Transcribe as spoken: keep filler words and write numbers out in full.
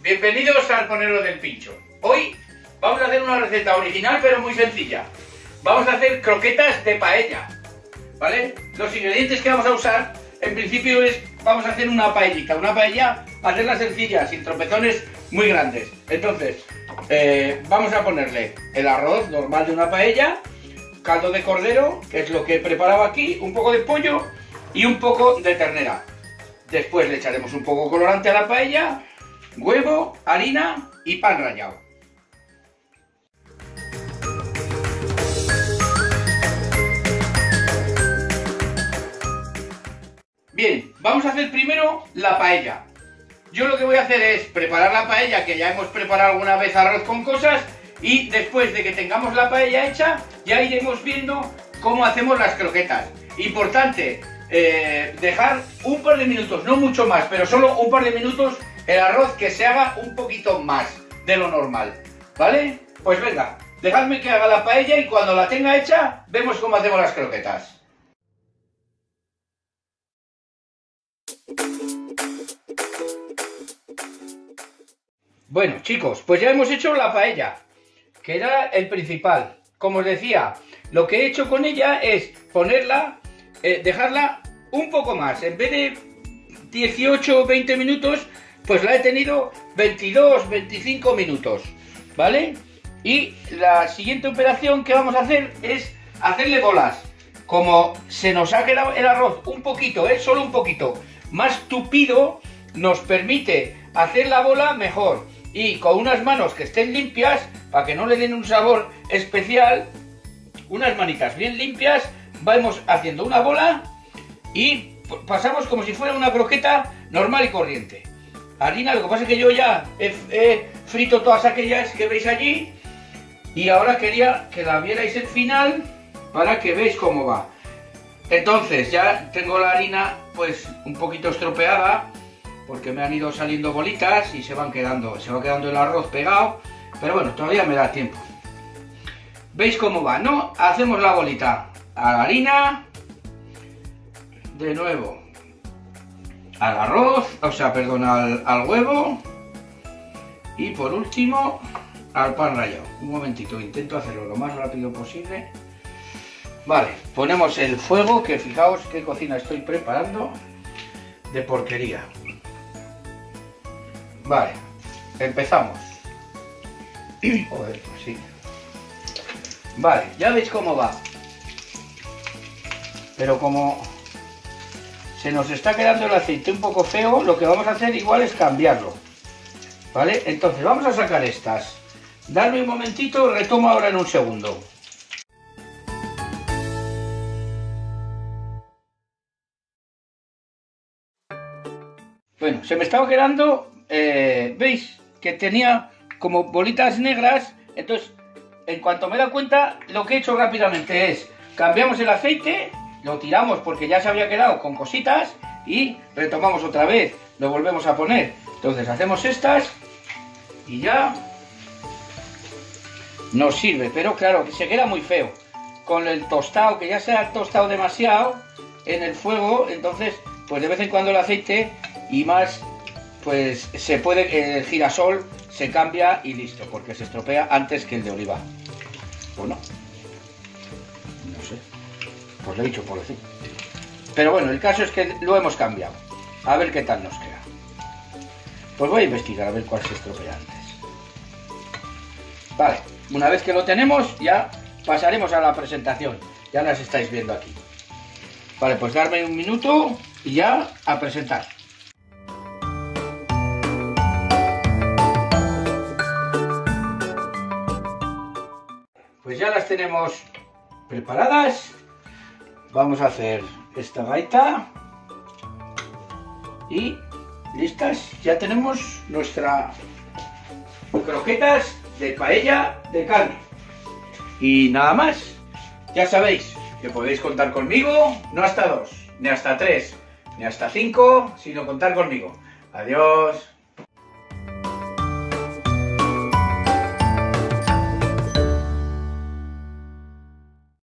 bienvenidos al Arconero del Pincho. Hoy vamos a hacer una receta original pero muy sencilla. Vamos a hacer croquetas de paella, ¿vale? Los ingredientes que vamos a usar, en principio es, vamos a hacer una paellita, una paella, hacerla sencilla, sin tropezones muy grandes. Entonces, eh, vamos a ponerle el arroz normal de una paella, caldo de cordero, que es lo que he preparado aquí, un poco de pollo y un poco de ternera. Después le echaremos un poco de colorante a la paella, huevo, harina y pan rallado. Bien, vamos a hacer primero la paella. Yo lo que voy a hacer es preparar la paella, que ya hemos preparado alguna vez arroz con cosas, y después de que tengamos la paella hecha, ya iremos viendo cómo hacemos las croquetas. Importante, eh, dejar un par de minutos, no mucho más, pero solo un par de minutos el arroz que se haga un poquito más de lo normal, ¿vale? Pues venga, dejadme que haga la paella y cuando la tenga hecha, vemos cómo hacemos las croquetas. Bueno, chicos, pues ya hemos hecho la paella, que era el principal. Como os decía, lo que he hecho con ella es ponerla, eh, dejarla un poco más. En vez de dieciocho o veinte minutos, pues la he tenido veintidós, veinticinco minutos, ¿vale? Y la siguiente operación que vamos a hacer es hacerle bolas. Como se nos ha quedado el arroz un poquito, ¿eh? Solo un poquito más tupido, nos permite hacer la bola mejor. Y con unas manos que estén limpias, para que no le den un sabor especial, unas manitas bien limpias, vamos haciendo una bola y pasamos como si fuera una croqueta normal y corriente. Harina, lo que pasa es que yo ya he, he frito todas aquellas que veis allí y ahora quería que la vierais el final para que veáis cómo va. Entonces ya tengo la harina pues un poquito estropeada, porque me han ido saliendo bolitas y se van quedando, se va quedando el arroz pegado, pero bueno, todavía me da tiempo. ¿Veis cómo va, no? Hacemos la bolita a la harina, de nuevo al arroz, o sea, perdón, al, al huevo y por último al pan rallado. Un momentito, intento hacerlo lo más rápido posible. Vale, ponemos el fuego, que fijaos qué cocina estoy preparando de porquería. Vale, empezamos. Joder, pues sí. Vale, ya veis cómo va. Pero como se nos está quedando el aceite un poco feo, lo que vamos a hacer igual es cambiarlo. ¿Vale? Entonces vamos a sacar estas. Dadme un momentito, retomo ahora en un segundo. Bueno, se me estaba quedando... Eh, veis que tenía como bolitas negras, entonces en cuanto me he dado cuenta, lo que he hecho rápidamente es cambiamos el aceite, lo tiramos porque ya se había quedado con cositas y retomamos otra vez, lo volvemos a poner. Entonces hacemos estas y ya nos sirve, pero claro que se queda muy feo con el tostado, que ya se ha tostado demasiado en el fuego. Entonces pues de vez en cuando el aceite, y más pues se puede, el girasol se cambia y listo, porque se estropea antes que el de oliva. Bueno, no sé, pues lo he dicho por decir. Pero bueno, el caso es que lo hemos cambiado. A ver qué tal nos queda. Pues voy a investigar a ver cuál se estropea antes. Vale, una vez que lo tenemos, ya pasaremos a la presentación. Ya las estáis viendo aquí. Vale, pues darme un minuto y ya a presentar. Pues ya las tenemos preparadas. Vamos a hacer esta gaita y listas. Ya tenemos nuestras croquetas de paella de carne. Y nada más. Ya sabéis que podéis contar conmigo, no hasta dos, ni hasta tres, ni hasta cinco, sino contar conmigo. Adiós.